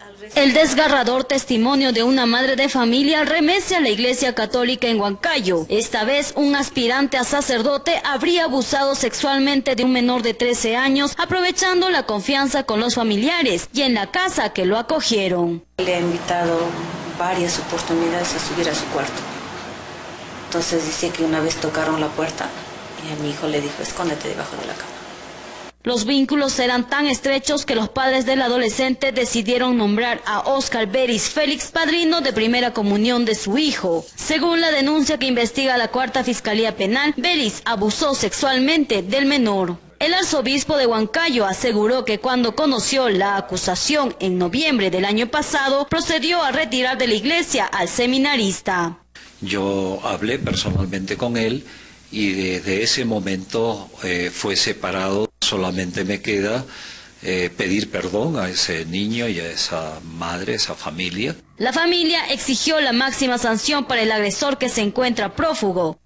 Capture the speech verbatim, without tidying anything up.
El desgarrador testimonio de una madre de familia remece a la Iglesia Católica en Huancayo. Esta vez, un aspirante a sacerdote habría abusado sexualmente de un menor de trece años, aprovechando la confianza con los familiares y en la casa que lo acogieron. Le ha invitado varias oportunidades a subir a su cuarto. Entonces dice que una vez tocaron la puerta y a mi hijo le dijo, escóndete debajo de la cama. Los vínculos eran tan estrechos que los padres del adolescente decidieron nombrar a Oscar Beris Félix padrino de primera comunión de su hijo. Según la denuncia que investiga la Cuarta Fiscalía Penal, Beris abusó sexualmente del menor. El arzobispo de Huancayo aseguró que cuando conoció la acusación en noviembre del año pasado, procedió a retirar de la iglesia al seminarista. Yo hablé personalmente con él y desde ese momento eh, fue separado. Solamente me queda eh, pedir perdón a ese niño y a esa madre, esa familia. La familia exigió la máxima sanción para el agresor que se encuentra prófugo.